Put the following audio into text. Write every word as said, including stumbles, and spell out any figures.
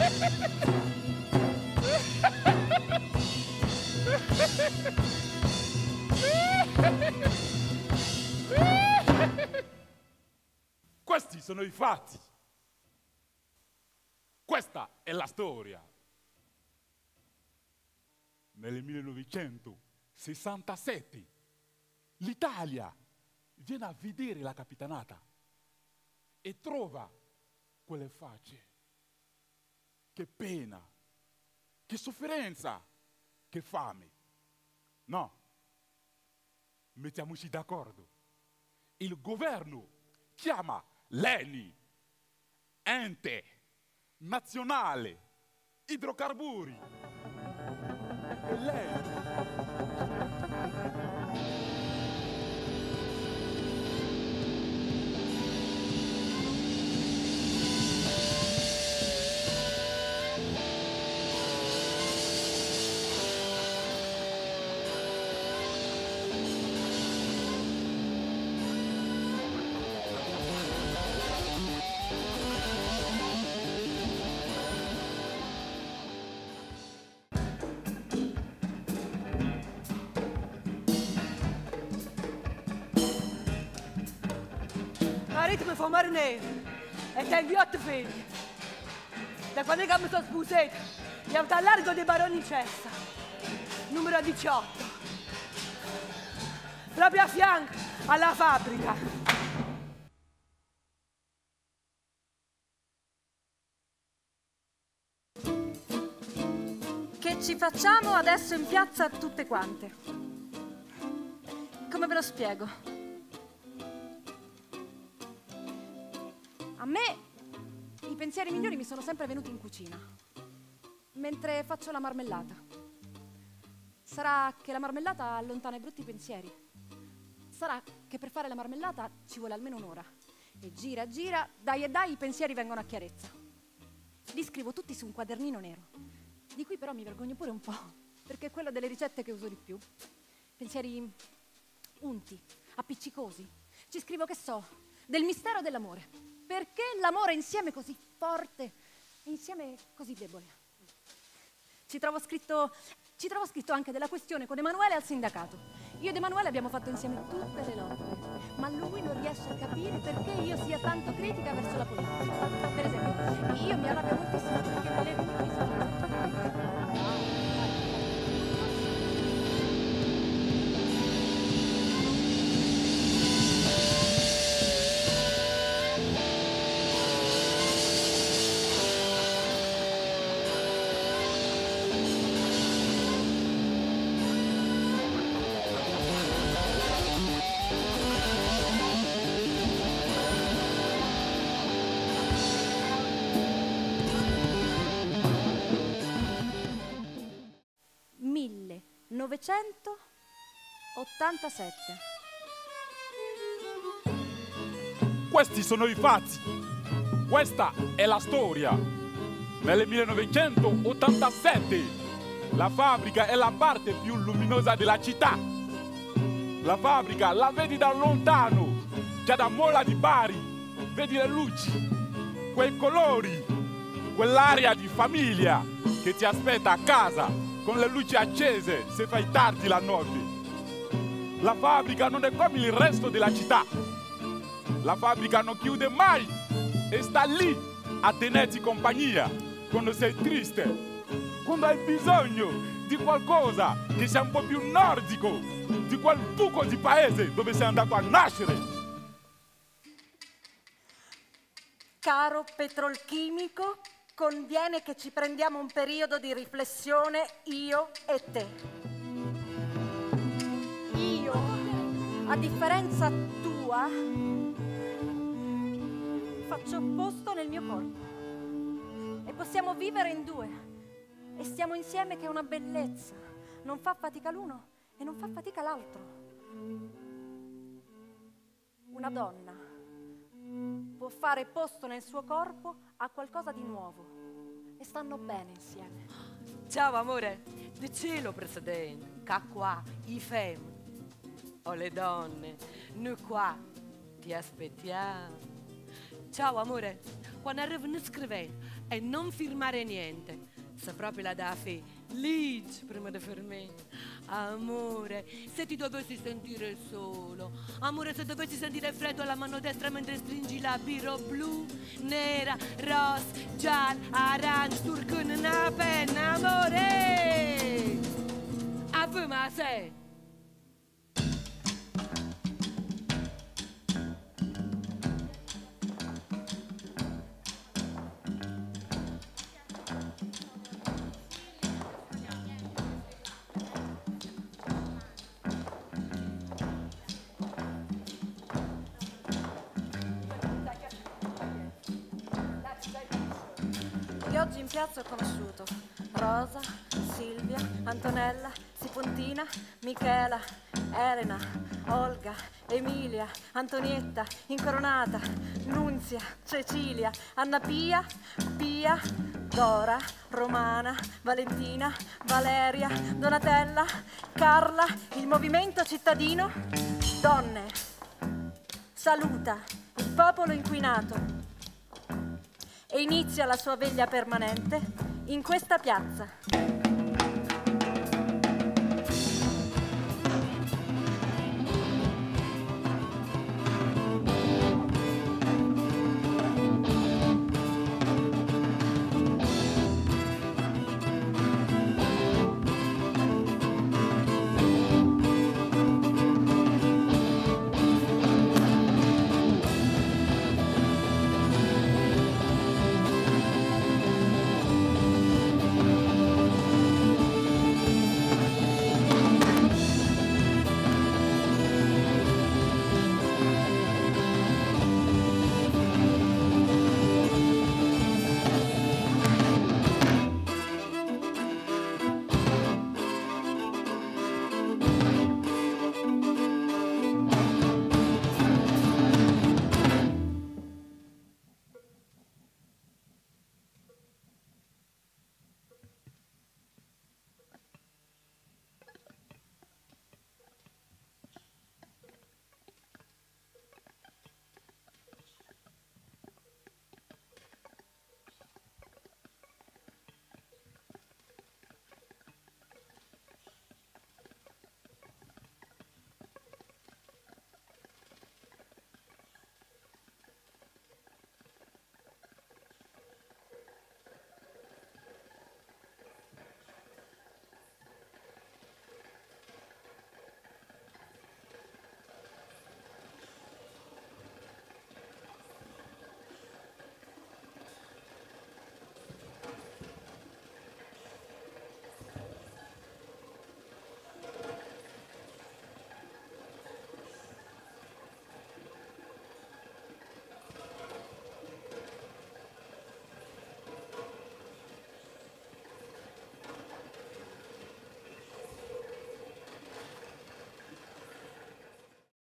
Questi sono i fatti. Questa è la storia. Nel millenovecentosessantasette l'Italia viene a vedere la capitanata e trova quelle facce. Che pena, che sofferenza, che fame. No, mettiamoci d'accordo. Il governo chiama l'ENI, Ente Nazionale Idrocarburi. E lei? Arrête me fumare nero e te inviotto figli. Da quando che mi sono sposata, gli ho al largo dei baroni in cesta, numero diciotto, proprio a fianco alla fabbrica. Che ci facciamo adesso in piazza tutte quante? Come ve lo spiego? A me i pensieri migliori mi sono sempre venuti in cucina, mentre faccio la marmellata. Sarà che la marmellata allontana i brutti pensieri. Sarà che per fare la marmellata ci vuole almeno un'ora. E gira, gira, dai e dai, i pensieri vengono a chiarezza. Li scrivo tutti su un quadernino nero, di cui però mi vergogno pure un po', perché è quello delle ricette che uso di più. Pensieri unti, appiccicosi. Ci scrivo, che so, del mistero dell'amore. Perché l'amore insieme è così forte e insieme così debole? Ci trovo scritto, ci trovo scritto anche della questione con Emanuele al sindacato. Io ed Emanuele abbiamo fatto insieme tutte le lotte, ma lui non riesce a capire perché io sia tanto critica verso la politica. Per esempio, io mi arrabbio moltissimo perché nelle riunioni sono... millenovecentottantasette. Questi sono i fatti. Questa è la storia. Nel millenovecentottantasette la fabbrica è la parte più luminosa della città. La fabbrica la vedi da lontano, già da Mola di Bari. Vedi le luci, quei colori, quell'aria di famiglia che ti aspetta a casa con le luci accese se fai tardi la notte. La fabbrica non è come il resto della città. La fabbrica non chiude mai e sta lì a tenerti compagnia quando sei triste, quando hai bisogno di qualcosa che sia un po' più nordico di quel buco di paese dove sei andato a nascere. Caro Petrolchimico, conviene che ci prendiamo un periodo di riflessione, io e te. Io, a differenza tua, faccio posto nel mio corpo e possiamo vivere in due e stiamo insieme, che è una bellezza. Non fa fatica l'uno e non fa fatica l'altro. Una donna può fare posto nel suo corpo a qualcosa di nuovo e stanno bene insieme. Ciao amore, dicelo presidente, che qua i femmini o le donne, noi qua ti aspettiamo. Ciao amore, quando arrivano scrivendo e non firmare niente. Se proprio la da fe, legge prima di firmare. Amore, se ti dovessi sentire solo, amore, se dovessi sentire freddo alla mano destra mentre stringi la birra blu, nera, rosa, gialla, arancia, turcona, una penna, amore! A voi ma sei! Che oggi in piazza ho conosciuto Rosa, Silvia, Antonella, Sipontina, Michela, Elena, Olga, Emilia, Antonietta, Incoronata, Nunzia, Cecilia, Anna Pia, Pia, Dora, Romana, Valentina, Valeria, Donatella, Carla, il movimento cittadino, donne, saluta il popolo inquinato e inizia la sua veglia permanente in questa piazza.